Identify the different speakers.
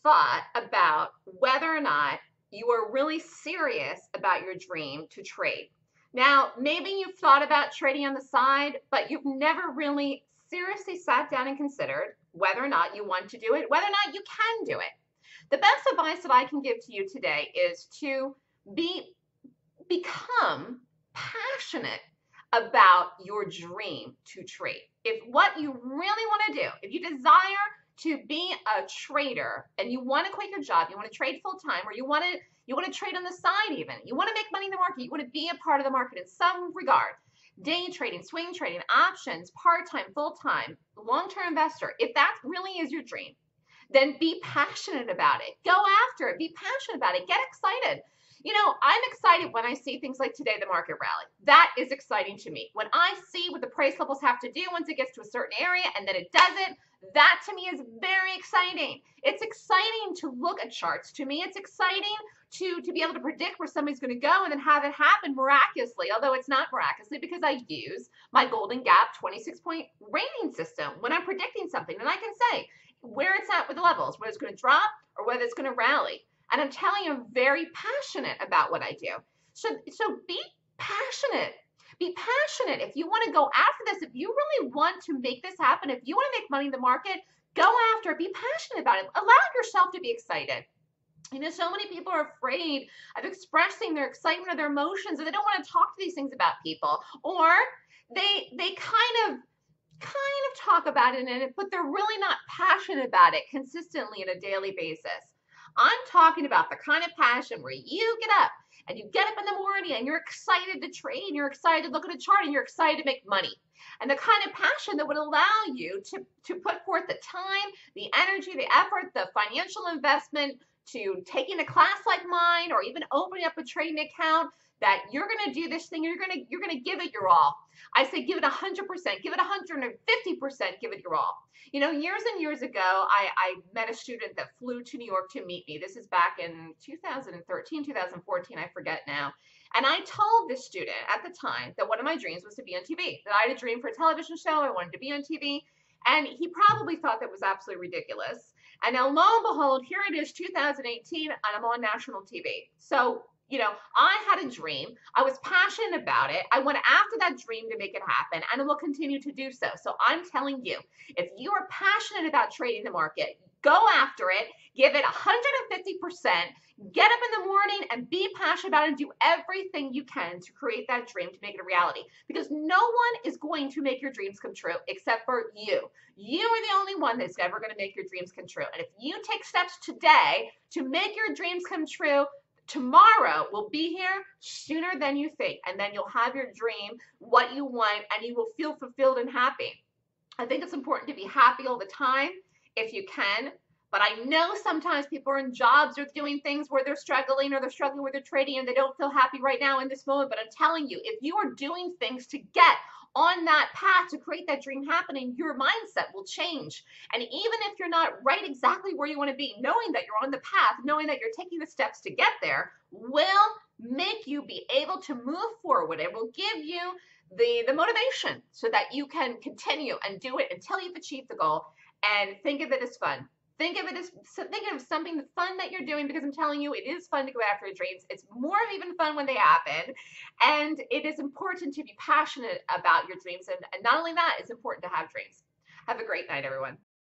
Speaker 1: thought about whether or not you are really serious about your dream to trade? Now, maybe you've thought about trading on the side, but you've never really seriously sat down and considered whether or not you want to do it, whether or not you can do it. The best advice that I can give to you today is to be become passionate about your dream to trade. If what you really want to do, if you desire to be a trader and you want to quit your job, you want to trade full time, or you want to trade on the side even, you want to make money in the market, you want to be a part of the market in some regard, day trading, swing trading, options, part-time, full-time, long-term investor, if that really is your dream, then be passionate about it. Go after it. Be passionate about it. Get excited. You know, I'm excited when I see things like today, the market rally. That is exciting to me. When I see what the price levels have to do once it gets to a certain area and then it doesn't, that to me is very exciting. It's exciting to look at charts. To me, it's exciting to be able to predict where somebody's going to go and then have it happen miraculously, although it's not miraculously because I use my Golden Gap 26-point rating system when I'm predicting something. And I can say where it's at with the levels, whether it's going to drop or whether it's going to rally. And I'm telling you, I'm very passionate about what I do. So be passionate. Be passionate. If you want to go after this, if you really want to make this happen, if you want to make money in the market, go after it. Be passionate about it. Allow yourself to be excited. You know, so many people are afraid of expressing their excitement or their emotions, or they don't want to talk to these things about people, or they kind of talk about it, but they're really not passionate about it consistently on a daily basis. I'm talking about the kind of passion where you get up and you get up in the morning and you're excited to trade, and you're excited to look at a chart, and you're excited to make money. And the kind of passion that would allow you to put forth the time, the energy, the effort, the financial investment to taking a class like mine, or even opening up a trading account, that you're going to do this thing, you're going to give it your all. I say give it 100%, give it 150%, give it your all. You know, years and years ago, I met a student that flew to New York to meet me. This is back in 2013, 2014, I forget now. And I told this student at the time that one of my dreams was to be on TV, that I had a dream for a television show, I wanted to be on TV. And he probably thought that was absolutely ridiculous. And now, lo and behold, here it is, 2018, and I'm on national TV. So, you know, I had a dream. I was passionate about it. I went after that dream to make it happen, and I will continue to do so. So I'm telling you, if you are passionate about trading the market, go after it, give it 150%, get up in the morning and be passionate about it, and do everything you can to create that dream, to make it a reality. Because no one is going to make your dreams come true except for you. You are the only one that's ever going to make your dreams come true. And if you take steps today to make your dreams come true, tomorrow will be here sooner than you think, and then you'll have your dream, what you want, and you will feel fulfilled and happy. I think it's important to be happy all the time if you can, but I know sometimes people are in jobs or doing things where they're struggling, or they're struggling with their trading and they don't feel happy right now in this moment. But I'm telling you, if you are doing things to get on that path to create that dream happening, your mindset will change. And even if you're not right exactly where you want to be, knowing that you're on the path, knowing that you're taking the steps to get there, will make you be able to move forward. It will give you the motivation so that you can continue and do it until you've achieved the goal. And think of it as fun. Think of something fun that you're doing, because I'm telling you, it is fun to go after your dreams. It's more of even fun when they happen. And it is important to be passionate about your dreams. And not only that, it's important to have dreams. Have a great night, everyone.